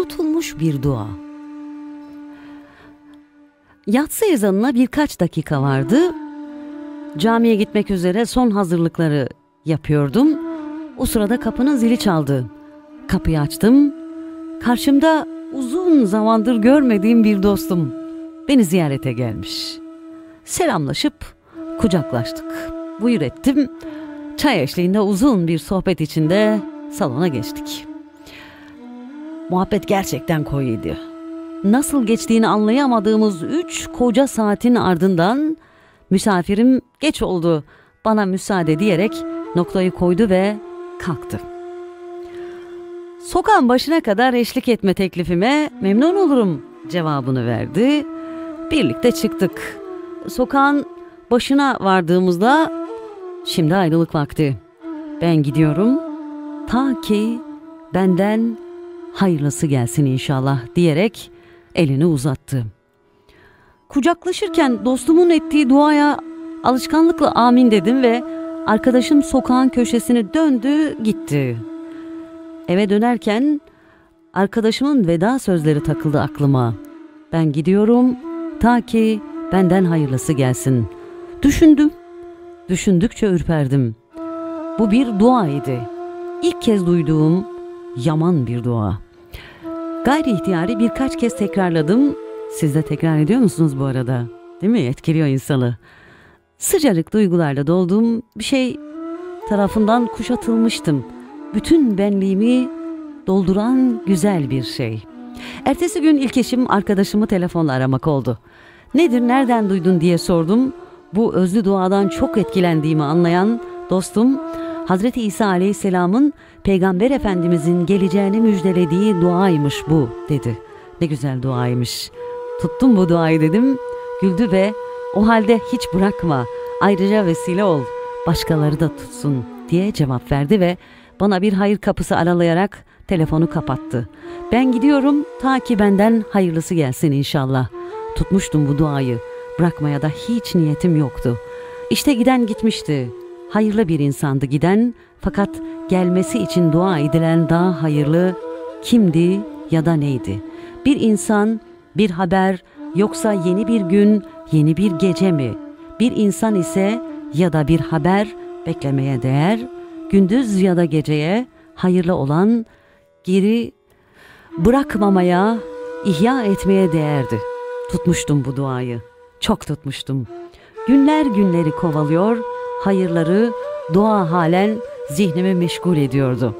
Unutulmuş bir dua. Yatsı ezanına birkaç dakika vardı. Camiye gitmek üzere son hazırlıkları yapıyordum. O sırada kapının zili çaldı. Kapıyı açtım. Karşımda uzun zamandır görmediğim bir dostum beni ziyarete gelmiş. Selamlaşıp kucaklaştık. Buyur ettim. Çay eşliğinde uzun bir sohbet içinde salona geçtik. Muhabbet gerçekten koyuydu. Nasıl geçtiğini anlayamadığımız 3 koca saatin ardından misafirim geç oldu, bana müsaade diyerek noktayı koydu ve kalktı. Sokağın başına kadar eşlik etme teklifime memnun olurum cevabını verdi. Birlikte çıktık. Sokağın başına vardığımızda şimdi ayrılık vakti. Ben gidiyorum ta ki benden hayırlısı gelsin inşallah diyerek elini uzattı. Kucaklaşırken dostumun ettiği duaya alışkanlıkla amin dedim ve arkadaşım sokağın köşesini döndü gitti. Eve dönerken arkadaşımın veda sözleri takıldı aklıma. Ben gidiyorum ta ki benden hayırlısı gelsin. Düşündüm. Düşündükçe ürperdim. Bu bir dua idi. İlk kez duyduğum yaman bir dua. Gayri ihtiyari birkaç kez tekrarladım. Siz de tekrar ediyor musunuz bu arada? Değil mi? Etkiliyor insanı. Sıcacık duygularla dolduğum bir şey tarafından kuşatılmıştım. Bütün benliğimi dolduran güzel bir şey. Ertesi gün ilk işim arkadaşımı telefonla aramak oldu. Nedir, nereden duydun diye sordum. Bu özlü duadan çok etkilendiğimi anlayan dostum, Hazreti İsa Aleyhisselam'ın Peygamber Efendimizin geleceğini müjdelediği duaymış bu dedi. Ne güzel duaymış. Tuttum bu duayı dedim. Güldü ve o halde hiç bırakma, ayrıca vesile ol, başkaları da tutsun diye cevap verdi ve bana bir hayır kapısı aralayarak telefonu kapattı. Ben gidiyorum ta ki benden hayırlısı gelsin inşallah. Tutmuştum bu duayı. Bırakmaya da hiç niyetim yoktu. İşte giden gitmişti. Hayırlı bir insandı giden, fakat gelmesi için dua edilen daha hayırlı kimdi ya da neydi? Bir insan, bir haber, yoksa yeni bir gün, yeni bir gece mi? Bir insan ise ya da bir haber beklemeye değer, gündüz ya da geceye hayırlı olan, geri bırakmamaya, ihya etmeye değerdi. Tutmuştum bu duayı. Çok tutmuştum. Günler günleri kovalıyor, hayırları dua halen zihnimi meşgul ediyordu.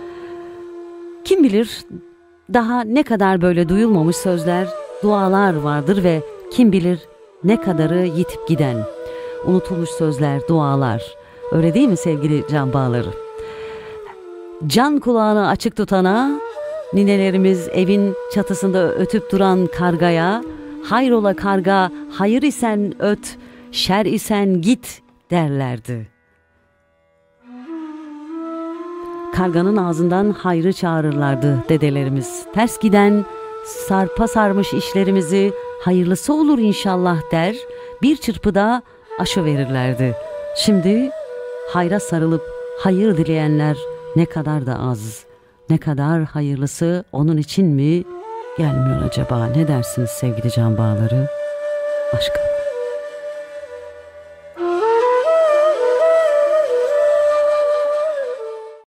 Kim bilir daha ne kadar böyle duyulmamış sözler, dualar vardır ve kim bilir ne kadarı yitip giden. Unutulmuş sözler, dualar. Öyle değil mi sevgili can bağları? Can kulağını açık tutana, ninelerimiz evin çatısında ötüp duran kargaya, hayrola karga, hayır isen öt, şer isen git derlerdi. Karganın ağzından hayrı çağırırlardı dedelerimiz. Ters giden, sarpa sarmış işlerimizi hayırlısı olur inşallah der, bir çırpıda aşıverirlerdi. Şimdi hayra sarılıp hayır dileyenler ne kadar da az, ne kadar hayırlısı onun için mi gelmiyor acaba? Ne dersiniz sevgili can bağları? Aşkım.